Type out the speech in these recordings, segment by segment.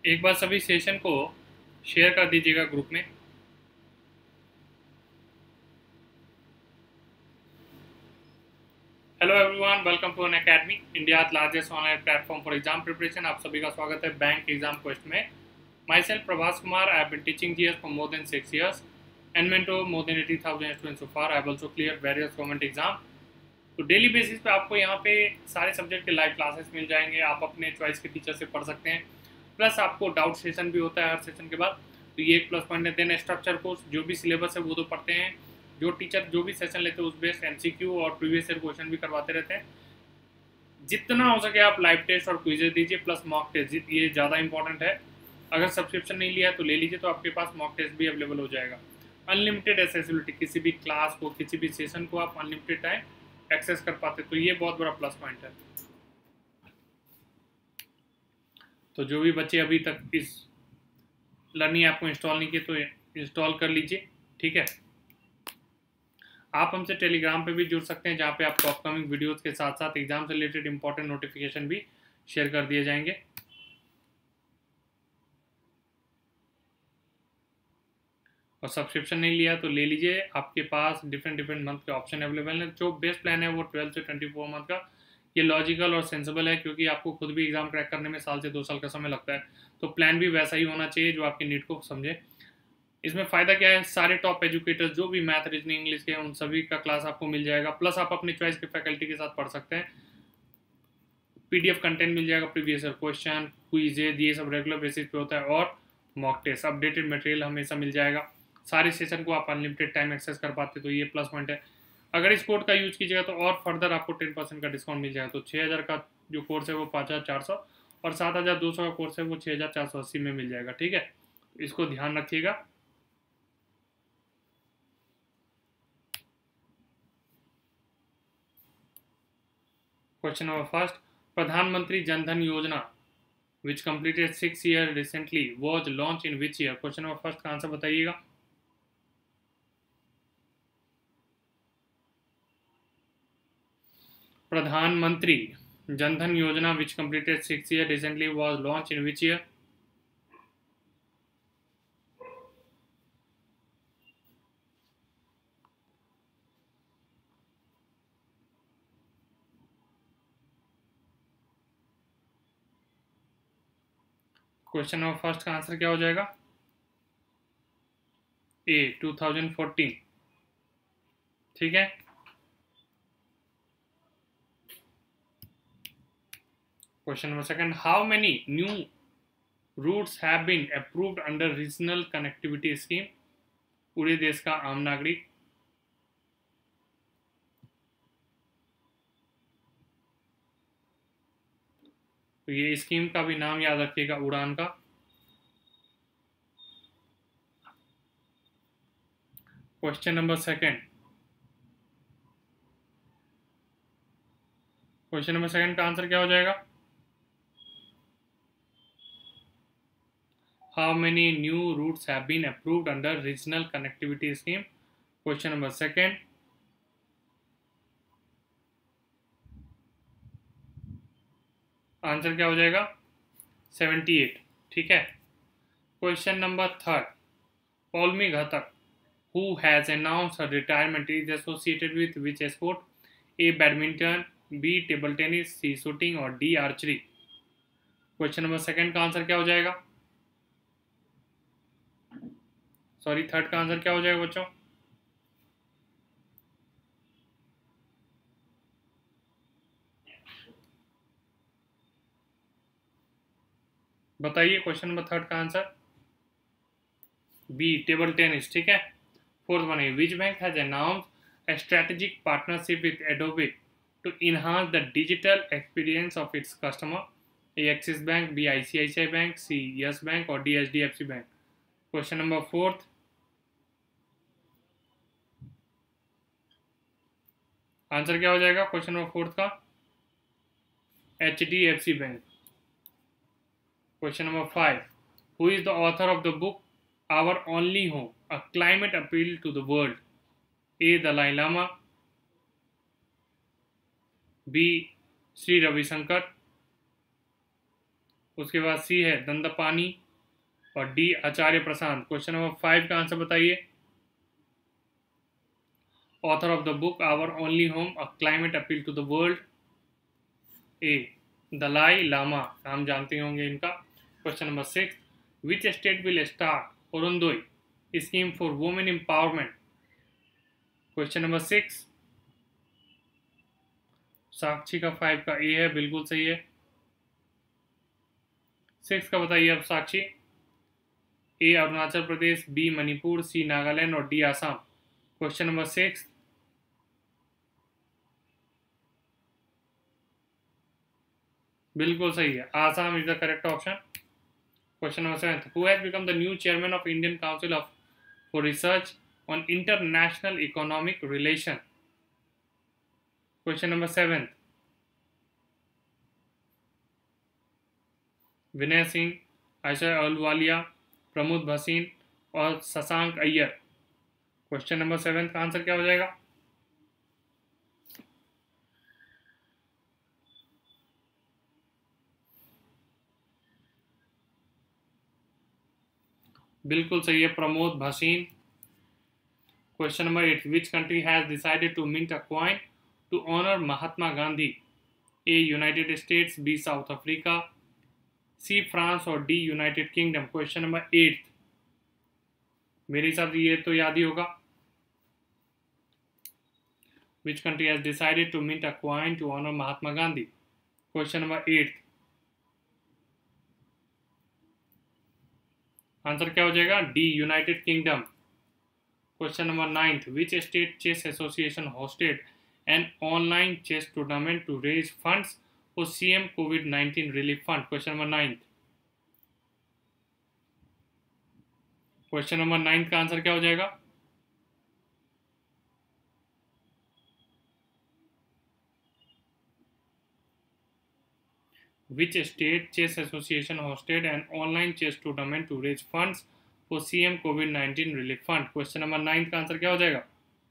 एक बार सभी सेशन को शेयर कर दीजिएगा ग्रुप में। Hello everyone, welcome to Unacademy, India largest online platform for exam preparation. आप सभी का स्वागत है बैंक एग्जाम क्वेश्चन में। My self Prabhas Kumar, I have been teaching GS for more than 6 years and mentor more than 80,000 students so far. I have also cleared various government exam. तो daily basis पे आपको यहाँ पे सारे सब्जेक्ट के live classes मिल जाएंगे। आप अपने चॉइस के टीचर से पढ़ सकते हैं, प्लस आपको डाउट सेशन भी होता है हर सेशन के बाद, तो ये एक प्लस पॉइंट है। देन स्ट्रक्चर कोर्स, जो भी सिलेबस है वो तो पढ़ते हैं, जो टीचर जो भी सेशन लेते हैं उस बेस्ड एमसीक्यू और प्रीवियस ईयर क्वेश्चन भी करवाते रहते हैं। जितना हो सके आप लाइव टेस्ट और क्विजेज दीजिए, प्लस मॉक टेस्ट, ये ज़्यादा इंपॉर्टेंट है। अगर सब्सक्रिप्शन नहीं लिया है तो ले लीजिए, तो आपके पास मॉक टेस्ट भी अवेलेबल हो जाएगा। अनलिमिटेड एक्सेसिबिलिटी, किसी भी क्लास को किसी भी सेशन को आप अनलिमिटेड टाइम एक्सेस कर पाते, तो ये बहुत बड़ा प्लस पॉइंट है। तो जो भी बच्चे अभी तक इस लर्निंग ऐप को इंस्टॉल नहीं किए तो इंस्टॉल कर लीजिए, ठीक है। आप हमसे टेलीग्राम पे भी जुड़ सकते हैं, जहाँ पे आपको अपकमिंग वीडियोस के साथ साथ एग्जाम से रिलेटेड इंपॉर्टेंट नोटिफिकेशन भी शेयर कर दिए जाएंगे। और सब्सक्रिप्शन नहीं लिया तो ले लीजिए, आपके पास डिफरेंट मंथ के ऑप्शन अवेलेबल हैं। जो बेस्ट प्लान है वो 12 से 24 मंथ का, ये लॉजिकल और सेंसिबल है, क्योंकि आपको खुद भी एग्जाम क्रैक करने में साल से 2 साल का समय लगता है। तो प्लान भी वैसा ही होना चाहिए जो आपकी नीड को समझे। इसमें फ़ायदा क्या है, सारे टॉप एजुकेटर्स जो भी मैथ, रीजनिंग, इंग्लिश के हैं उन सभी का क्लास आपको मिल जाएगा, प्लस आप अपनी चॉइस के फैकल्टी के साथ पढ़ सकते हैं। पीडीएफ कंटेंट मिल जाएगा, प्रीवियस ईयर क्वेश्चन, क्विजेज, ये सब रेगुलर बेसिस पे होता है, और मॉक टेस्ट, अपडेटेड मटेरियल हमेशा मिल जाएगा। सारे सेशन को आप अनलिमिटेड टाइम एक्सेस कर पाते, तो ये प्लस पॉइंट है। अगर इस कोड का यूज कीजिएगा तो और फर्दर आपको 10% का डिस्काउंट मिल जाएगा। तो 6,000 का जो कोर्स है वो 5,400, और 7,200 का कोर्स है वो 6,480 में मिल जाएगा, ठीक है। इसको ध्यान रखिएगा। क्वेश्चन नंबर फर्स्ट, प्रधानमंत्री जन धन योजना which completed 6 years recently was launched in which year? Question number first का आंसर बताइएगा। प्रधानमंत्री जन धन योजना which completed 6 years recently was launched in which year? Question number first का आंसर क्या हो जाएगा? ए, 2014, ठीक है। Question number second, how many new routes have been approved under regional connectivity scheme? पूरे देश का आम नागरिक। तो ये स्कीम का भी नाम याद रखिएगा, उड़ान का। Question number second, question number second का आंसर क्या हो जाएगा? How many new routes have been approved under regional connectivity scheme? Question number second, answer क्या हो जाएगा? 78, ठीक है। क्वेश्चन नंबर थर्ड, पौलमी घटक who has announced her retirement is associated with which sport? A, badminton, B, table tennis, C, shooting, और D, archery. Question number second का answer क्या हो जाएगा? सॉरी, थर्ड का आंसर क्या हो जाएगा बच्चों? बताइए क्वेश्चन नंबर थर्ड का आंसर। बी, टेबल टेनिस, ठीक है। फोर्थ वन है, which bank has announced a strategic partnership with Adobe to enhance the digital experience of its customer? A, Axis Bank, B, ICICI Bank, C, Yes Bank, और D, HDFC Bank। Question number fourth, answer क्या हो जाएगा question number fourth का? HDFC bank. Question number five, who is the author of the book our only home, a climate appeal to the world? A, Dalai Lama, B, Shri Ravishankar, उसके बाद C है दंदपानी और D Acharya Prashant. Question number 5 का answer बताइए। Author of the book our only home a climate appeal to the world. A Dalai Lama, नाम जानते होंगे इनका। Question number 6, which state will start Orunodoi scheme for women empowerment. Question number 6, Sakshi का 5 का ए है, बिल्कुल सही है। 6 का बताइए अब Sakshi. A Arunachal Pradesh, B Manipur, C Nagaland और डी आसाम। क्वेश्चन नंबर 6, बिल्कुल सही है, Assam is the correct option. Question number 7, who has become the new chairman of Indian council of for research on international economic relation. Question number 7, Vinay Singh, Ayesha Ahluwalia, Pramod Bhasin और शशांक अय्यर। क्वेश्चन नंबर 7 का answer क्या हो जाएगा? बिल्कुल सही है, Pramod Bhasin. Question number 8, which country has decided to mint a coin to honour Mahatma Gandhi. A United States, B South Africa, C France और D United Kingdom. Question number 8, मेरे हिसाब से ये तो याद ही होगा। Which country has decided to mint a coin to honour Mahatma Gandhi. Question number 8, answer क्या हो जाएगा? D United Kingdom. Question number 9, which state chess association hosted an online chess tournament to raise funds for CM कोविड-19 relief fund. Question number 9, question number 9 का answer क्या हो जाएगा? Which state chess association hosted an online chess tournament to raise funds for CM COVID-19 relief fund? Question number 9 का answer क्या हो जाएगा?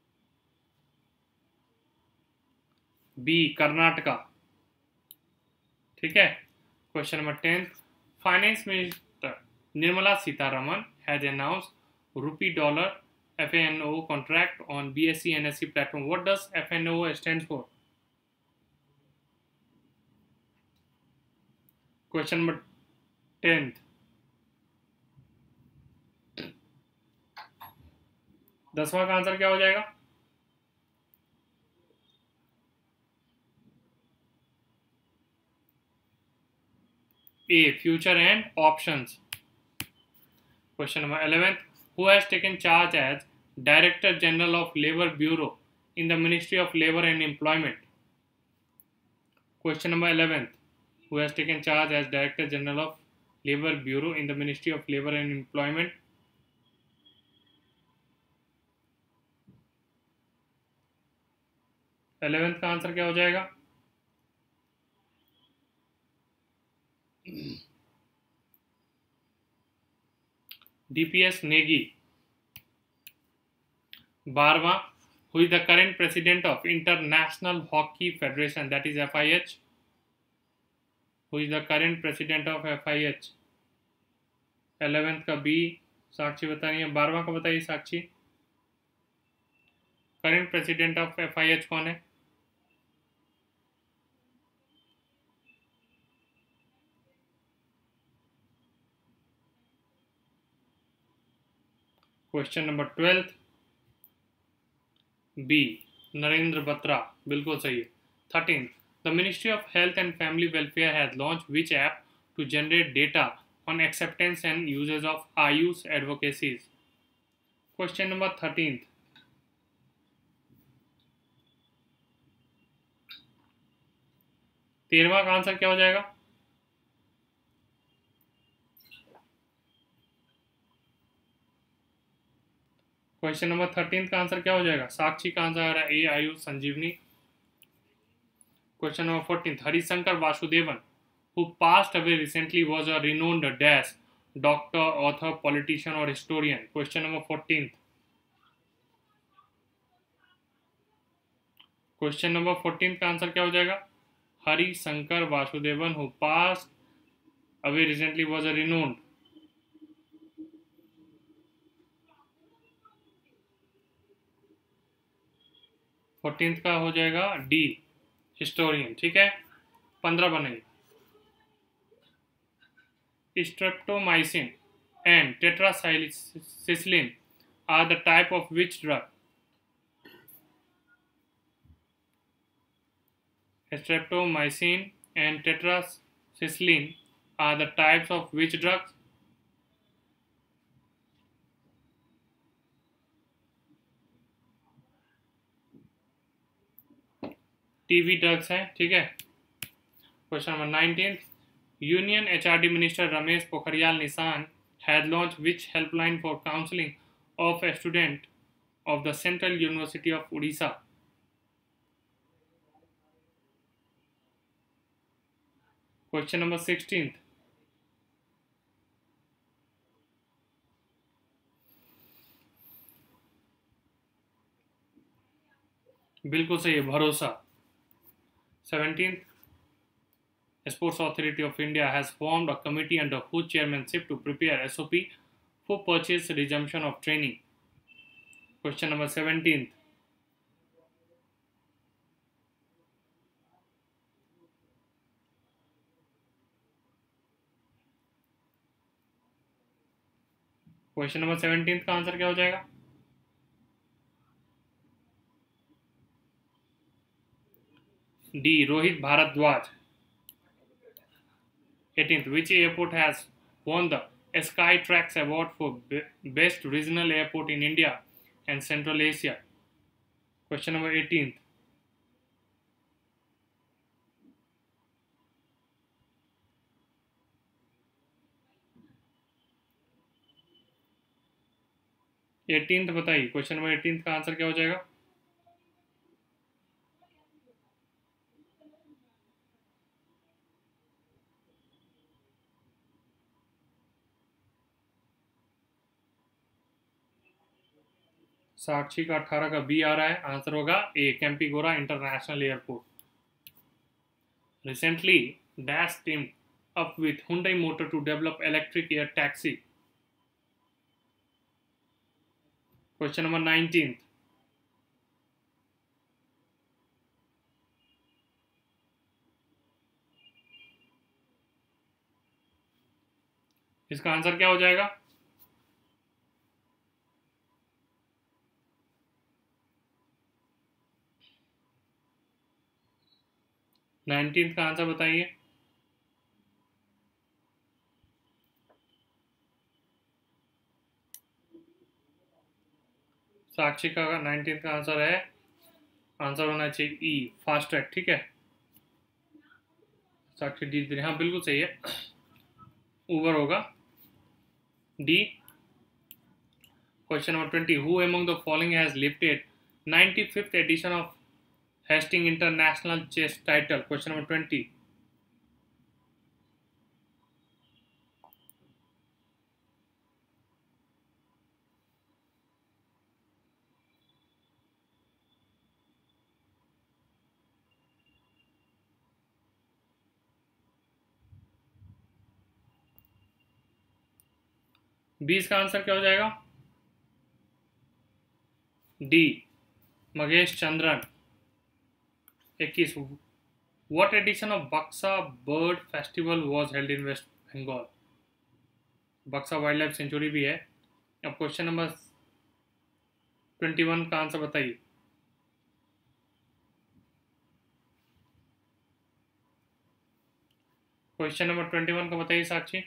B Karnataka. ठीक है। Question number 10, finance minister Nirmala Sitharaman has announced $, FNO contract on BSE NSE platform. What does FNO stand for? Question number 10, 10वां का answer क्या हो जाएगा? A future and options. Question number 11, who has taken charge as Director General of Labour Bureau in the Ministry of Labour and Employment? Question number 11, who has taken charge as Director General of Labour Bureau in the Ministry of Labour and Employment? Eleventh का answer क्या हो जाएगा? DPS Negi. 12वां, who is the current president of International Hockey Federation, that is FIH? Who is the current president of FIH? 11th का B, साक्षी बतानी है। 12वां का बताइए Sakshi, current president of FIH कौन है? Question number 12, B Narendra Batra, बिल्कुल सही है। 13, the ministry of health and family welfare has launch which app to generate data on acceptance and uses of Ayush advocacies. Question number 13, 13वां का आंसर क्या हो जाएगा? क्वेश्चन नंबर 13 का आंसर क्या हो जाएगा? साक्षी का आंसर आ रहा है A Ayush Sanjeevani. Question number 14, Harishankar Vasudevan who passed away recently was a renowned dash doctor, author, politician or historian. Question number 14, question number 14 का आंसर क्या हो जाएगा? Harishankar Vasudevan who passed Away recently was a renowned. 14th का हो जाएगा डी, हिस्टोरियन। ठीक है, 15 बनेगी। Streptomycin and tetracycline are the type of which drug? Streptomycin and tetracycline are the types of which drugs? TB drugs हैं। ठीक है। Question number 19, union HRD minister Ramesh Pokhriyal Nishank had launched which helpline for counseling of a student of the Central University of Odisha? Question number 16th, बिल्कुल सही है, भरोसा। 17th, Sports Authority of India has formed a committee under whose chairmanship to prepare SOP for purchase resumption of training? Question number 17th, question number 17 का answer क्या हो जाएगा? D, Rohit Bhardwaj. 18th, which airport has won the Skytrax award for best regional airport in India and Central Asia? Question number 18th, बताइए। Question number 18 का answer क्या हो जाएगा? साक्षी का 18 का बी आ रहा है, आंसर होगा A, Kempegowda international airport. Recently dash team up with Hyundai Motor to develop electric air taxi? Question number 19th, इसका आंसर क्या हो जाएगा? नाइनटीन्थ का आंसर बताइए। साक्षी का 19th का आंसर है, आंसर होना चाहिए ई, फास्ट ट्रैक। ठीक है, साक्षी डी, हाँ बिल्कुल सही है, ऊबर होगा, D. Question number 20, who among the following has lifted 95th edition of Hastings international chess title? Question number 20, बीस का आंसर क्या हो जाएगा? D, Mahesh Chandran. 21, what edition of Buxa bird festival was held in West Bengal? Buxa wild life sanctuary भी है। अब question number 21 का answer बताइए। क्वेश्चन नंबर 21 का बताइए साक्षी।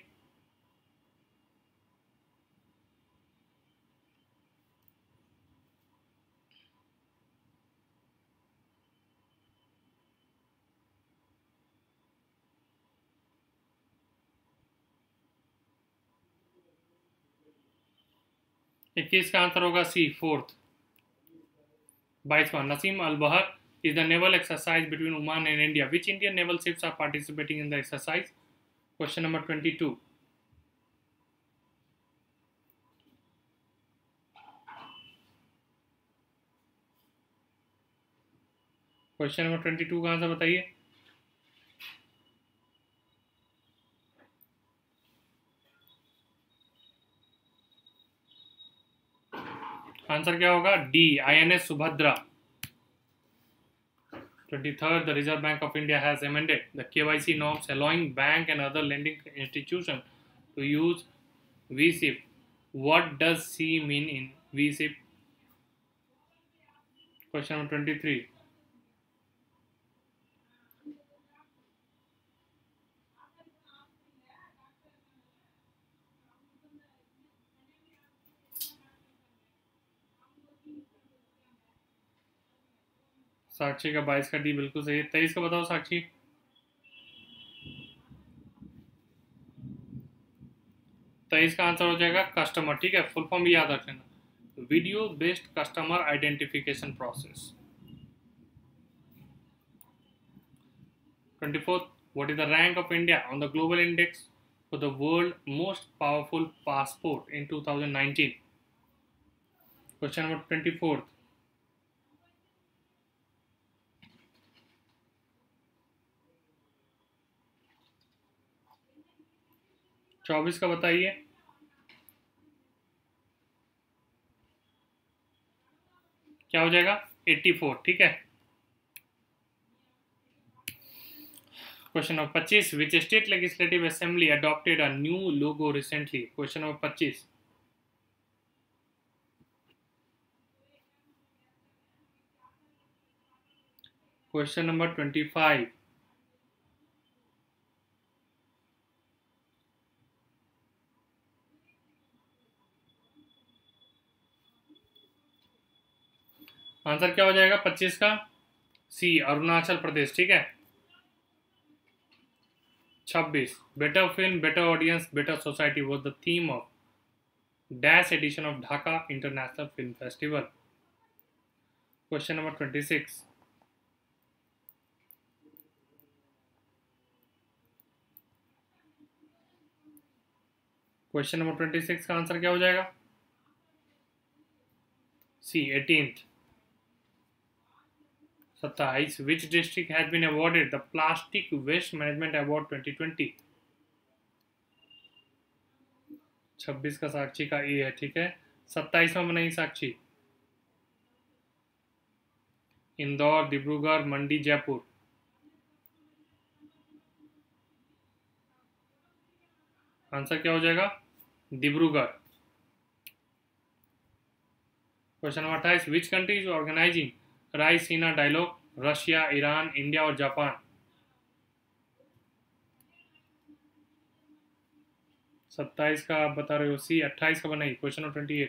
इक्कीस का आंसर होगा सी, फोर्थ। 22वां, नसीम अल बहर is the naval exercise between Oman and India. Which Indian naval ships are participating in the exercise? Question number 22. Question number 22 का आंसर बताइए। आंसर क्या होगा? D, INS Subhadra. 23rd, the Reserve Bank of India has amended the KYC norms allowing bank and other lending institutions to use VSIP. What does C mean in VSIP? Question number 23. Sakshi का 22 का D बिल्कुल सही है। 23 का बताओ साक्षी। 23 का answer हो जाएगा कस्टमर। ठीक है, फुल फॉर्म भी याद रख लेना, video based customer identification process. 24th, what is the rank of India on the global index for the world most powerful passport in 2019? Question number 24th. चौबीस का बताइए। क्या हो जाएगा? 84। ठीक है। Question number 25, which state legislative assembly adopted a new logo recently? Question number 25। Question number 25, answer क्या हो जाएगा 25 का? सी, अरुणाचल प्रदेश। ठीक है। 26, better film, better audience, better society was the theme of dash edition of Dhaka international film festival. Question number 26, question number 26 का answer क्या हो जाएगा? C, 18th। 27, which district has been awarded the plastic waste management award 2020? 26 का साक्षी का ए है। ठीक है। 27वां बनाई साक्षी। इंदौर, डिब्रूगढ़, मंडी, जयपुर। आंसर क्या हो जाएगा? Dibrugarh. Question number 28, which country is organising Raisina dialogue? Russia, Iran, India और जापान। 27 का आप बता रहे हो सी। 28 का बनाई। क्वेश्चन नंबर 28,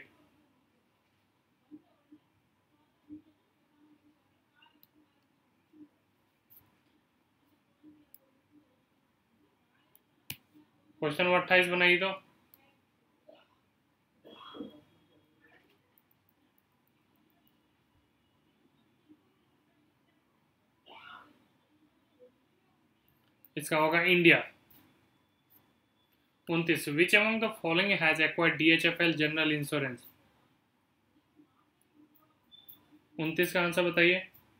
क्वेश्चन नंबर 28 बनाई तो इसका होगा India. 29, which among the following has acquired DHFL general insurance? 29 का आंसर बताइए।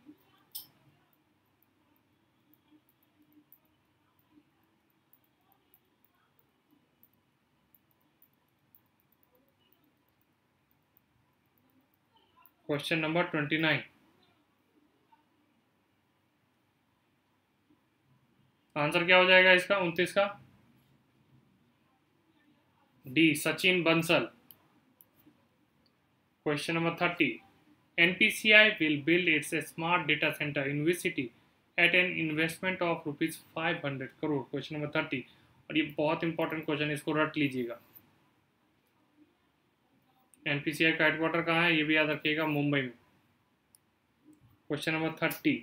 क्वेश्चन नंबर 29, आंसर क्या हो जाएगा इसका 29 का? D, Sachin Bansal. Question number 30, NPCI will build its smart data center in which city at an investment of rupees 500 crore? Question number 30, और ये बहुत इंपॉर्टेंट क्वेश्चन है, इसको रट लीजिएगा। NPCI का हेडक्वार्टर कहाँ है ये भी याद रखिएगा, मुंबई में। क्वेश्चन नंबर 30,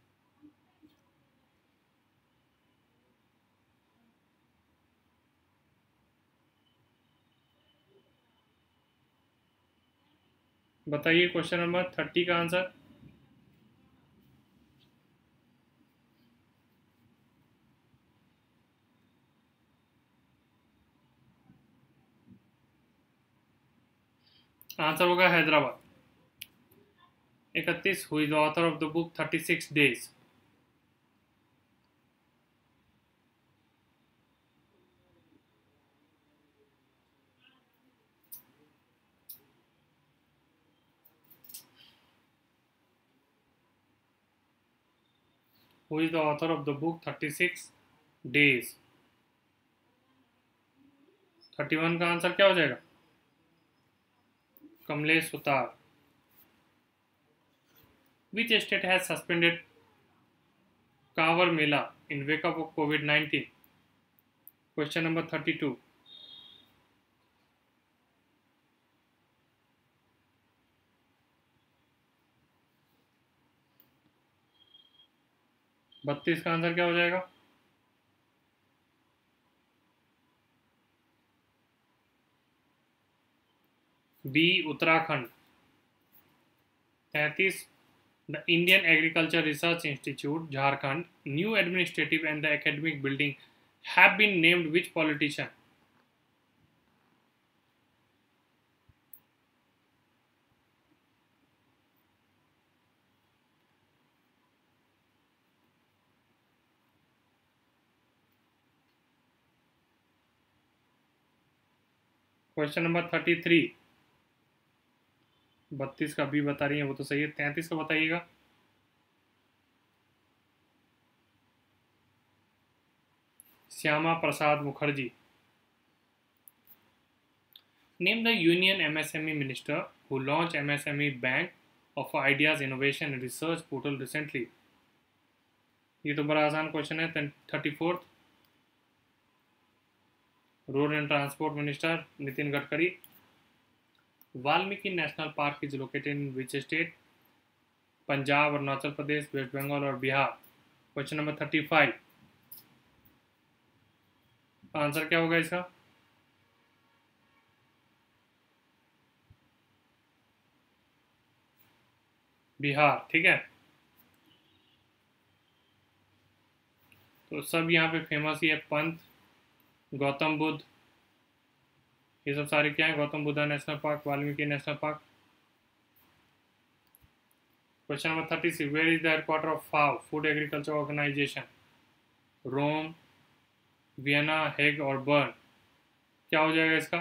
बताइए क्वेश्चन नंबर 30 का आंसर। आंसर होगा Hyderabad. 31, who is the author of the book 36 days? Who is the author of the book 36 days? 31 का आंसर क्या हो जाएगा? Kamlesh Sutar. Which state has suspended Kanwar Mela in wake up of COVID-19? Question number 32। बत्तीस का answer क्या हो जाएगा? B Uttarakhand. 33 the Indian agriculture research institute Jharkhand new administrative and the academic building have been named which politician? Question number 33। 32 का B बता रही है, वो तो सही है। 33 का बताइएगा। Shyama Prasad Mukherjee. Name the union MSME minister who launched MSME Bank of Ideas Innovation and Research portal recently. ये तो बड़ा आसान क्वेश्चन है। 34th road and transport minister Nitin Gadkari. Valmiki national park is located in which state? Punjab, Arunachal Pradesh, West Bengal और बिहार। Question number 35। आंसर क्या होगा इसका? बिहार। ठीक है, तो सब यहाँ पे फेमस ही है। पंत, गौतम बुद्ध, ये सब सारे क्या है? Gautam Buddha national park, Valmiki national park. Question number 36। Where is the headquarter of FAO food agriculture organisation? Rome, Vienna, Hague और बर्न। क्या हो जाएगा इसका?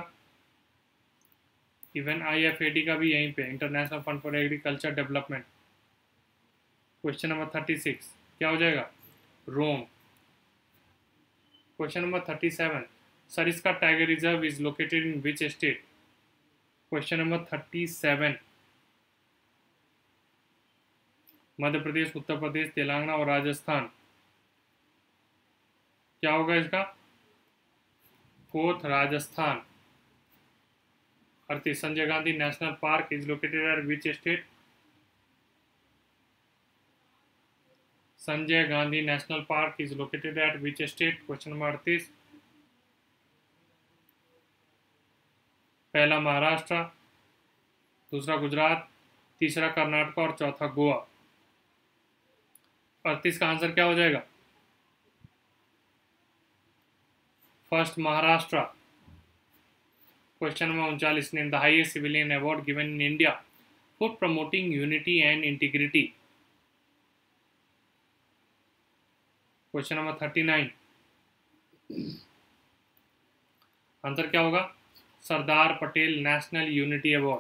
इवन IFAD का भी यहीं पे, international fund for agriculture development. Question number 36 क्या हो जाएगा? Rome. Question number 37। Sariska tiger reserve is located in which state? Question number 37। Madhya Pradesh, Uttar Pradesh, Telangana और राजस्थान। क्या होगा इसका? Fourth Rajasthan. 38 Sanjay Gandhi national park is located at which state? Sanjay Gandhi national park is located at which state? Question number 38। पहला महाराष्ट्र, दूसरा गुजरात, तीसरा कर्नाटक और चौथा गोवा। 38 का आंसर क्या हो जाएगा? First Maharashtra. Question number 39। Name the highest civilian award given in India for promoting unity and integrity? Question number 39। Answer क्या होगा? Sardar Patel national unity award.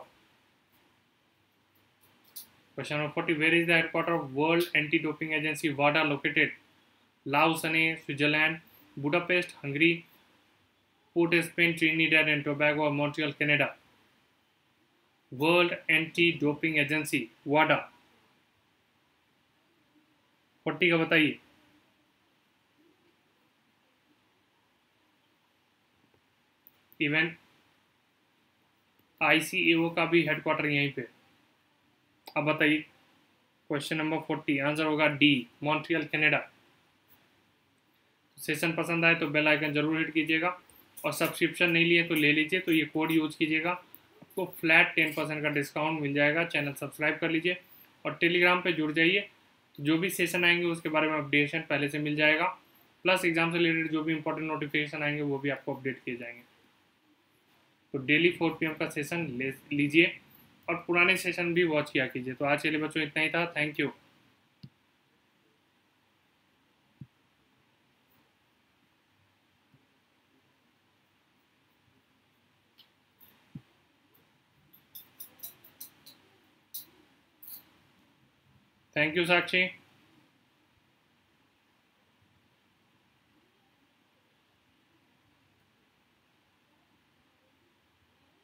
Question number 40। Where is the headquarter of world anti doping agency वाडा located? Lausanne, Switzerland, Budapest, Hungary, Port Spain, Trinidad and Tobago और Montreal, Canada. World anti doping agency वाडा। 40 का बताइए। Even ICAO का भी headquarter यहीं पे। अब बताइए क्वेश्चन नंबर 40। आंसर होगा डी, मॉन्ट्रियल, कनाडा। सेशन पसंद आए तो बेल आइकन जरूर हिट कीजिएगा, और सब्सक्रिप्शन नहीं लिए तो ले लीजिए, तो ये कोड यूज कीजिएगा, आपको फ्लैट 10% का डिस्काउंट मिल जाएगा। चैनल सब्सक्राइब कर लीजिए और टेलीग्राम पे जुड़ जाइए, तो जो भी सेशन आएंगे उसके बारे में अपडेशन पहले से मिल जाएगा, प्लस एग्जाम से रिलेटेड जो भी इंपॉर्टेंट नोटिफिकेशन आएंगे वो भी आपको अपडेट किए जाएंगे। तो डेली 4 PM का सेशन ले लीजिए और पुराने सेशन भी वॉच किया कीजिए। तो आज के लिए बच्चों इतना ही था। Thank you. Thank you Sakshi.